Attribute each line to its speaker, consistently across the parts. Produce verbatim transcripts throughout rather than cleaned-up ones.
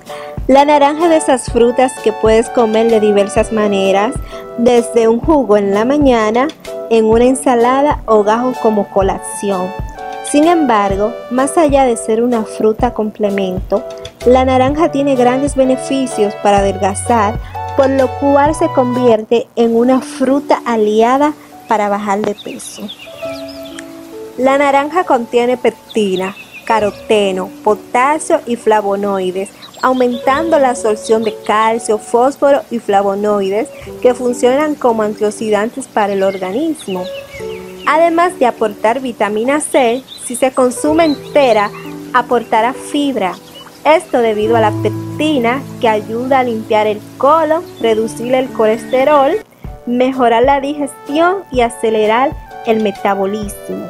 Speaker 1: La naranja es de esas frutas que puedes comer de diversas maneras, desde un jugo en la mañana, en una ensalada o gajo como colación. Sin embargo, más allá de ser una fruta complemento, la naranja tiene grandes beneficios para adelgazar, por lo cual se convierte en una fruta aliada para bajar de peso. La naranja contiene pectina, caroteno, potasio y flavonoides, aumentando la absorción de calcio, fósforo y flavonoides que funcionan como antioxidantes para el organismo. Además de aportar vitamina C, si se consume entera, aportará fibra. Esto debido a la pectina que ayuda a limpiar el colon, reducir el colesterol, mejorar la digestión y acelerar el metabolismo.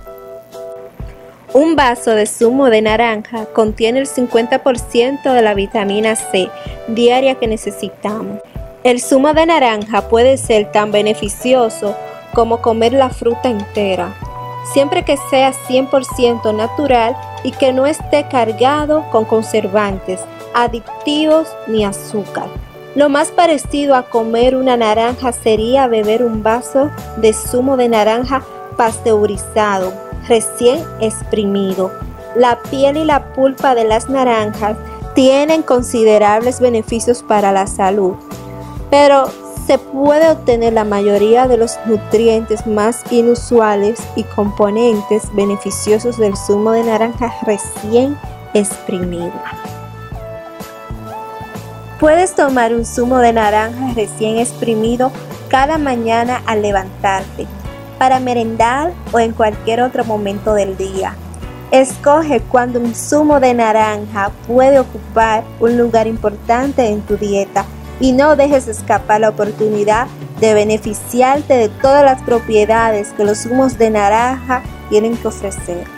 Speaker 1: Un vaso de zumo de naranja contiene el cincuenta por ciento de la vitamina C diaria que necesitamos. El zumo de naranja puede ser tan beneficioso como comer la fruta entera, siempre que sea cien por ciento natural y que no esté cargado con conservantes, aditivos ni azúcar. Lo más parecido a comer una naranja sería beber un vaso de zumo de naranja pasteurizado, recién exprimido. La piel y la pulpa de las naranjas tienen considerables beneficios para la salud, pero se puede obtener la mayoría de los nutrientes más inusuales y componentes beneficiosos del zumo de naranja recién exprimido. Puedes tomar un zumo de naranja recién exprimido cada mañana al levantarte, para merendar o en cualquier otro momento del día. Escoge cuando un zumo de naranja puede ocupar un lugar importante en tu dieta y no dejes escapar la oportunidad de beneficiarte de todas las propiedades que los zumos de naranja tienen que ofrecer.